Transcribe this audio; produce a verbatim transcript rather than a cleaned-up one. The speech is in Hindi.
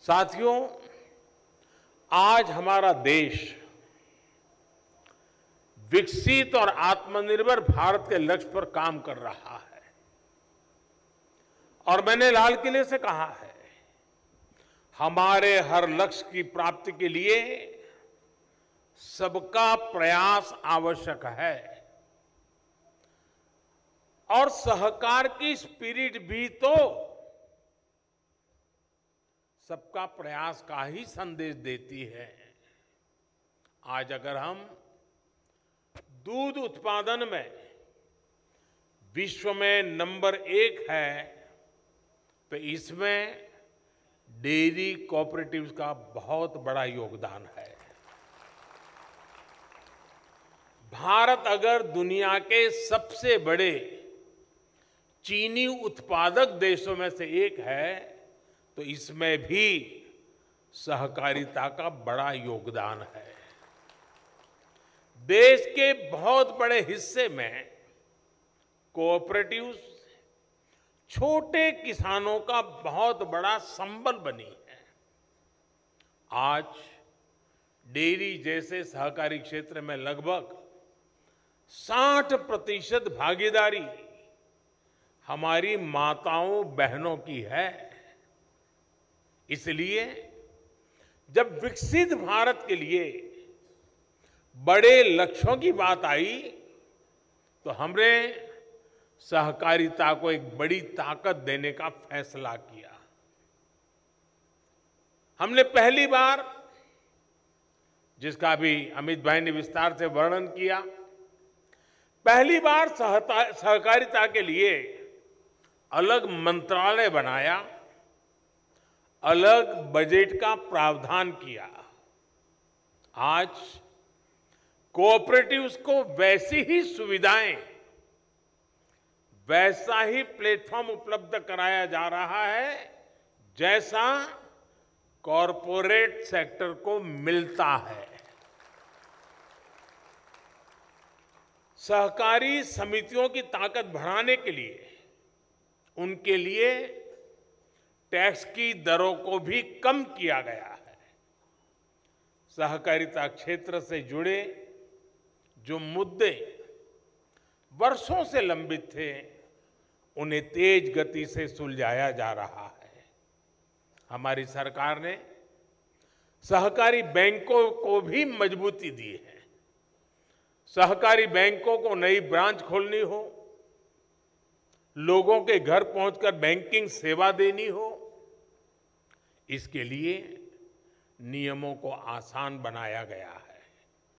साथियों, आज हमारा देश विकसित और आत्मनिर्भर भारत के लक्ष्य पर काम कर रहा है और मैंने लाल किले से कहा है, हमारे हर लक्ष्य की प्राप्ति के लिए सबका प्रयास आवश्यक है और सहकार की स्पिरिट भी तो सबका प्रयास का ही संदेश देती है। आज अगर हम दूध उत्पादन में विश्व में नंबर एक है तो इसमें डेयरी कोऑपरेटिव्स का बहुत बड़ा योगदान है। भारत अगर दुनिया के सबसे बड़े चीनी उत्पादक देशों में से एक है तो इसमें भी सहकारिता का बड़ा योगदान है। देश के बहुत बड़े हिस्से में कोऑपरेटिव्स छोटे किसानों का बहुत बड़ा संबल बनी है। आज डेयरी जैसे सहकारी क्षेत्र में लगभग साठ प्रतिशत भागीदारी हमारी माताओं बहनों की है। इसलिए जब विकसित भारत के लिए बड़े लक्ष्यों की बात आई तो हमने सहकारिता को एक बड़ी ताकत देने का फैसला किया। हमने पहली बार, जिसका भी अमित भाई ने विस्तार से वर्णन किया, पहली बार सहकारिता के लिए अलग मंत्रालय बनाया, अलग बजट का प्रावधान किया। आज कोऑपरेटिव्स को वैसी ही सुविधाएं, वैसा ही प्लेटफॉर्म उपलब्ध कराया जा रहा है जैसा कॉरपोरेट सेक्टर को मिलता है। सहकारी समितियों की ताकत बढ़ाने के लिए उनके लिए टैक्स की दरों को भी कम किया गया है। सहकारिता क्षेत्र से जुड़े जो मुद्दे वर्षों से लंबित थे, उन्हें तेज गति से सुलझाया जा रहा है। हमारी सरकार ने सहकारी बैंकों को भी मजबूती दी है। सहकारी बैंकों को नई ब्रांच खोलनी हो, लोगों के घर पहुंचकर बैंकिंग सेवा देनी हो, इसके लिए नियमों को आसान बनाया गया है।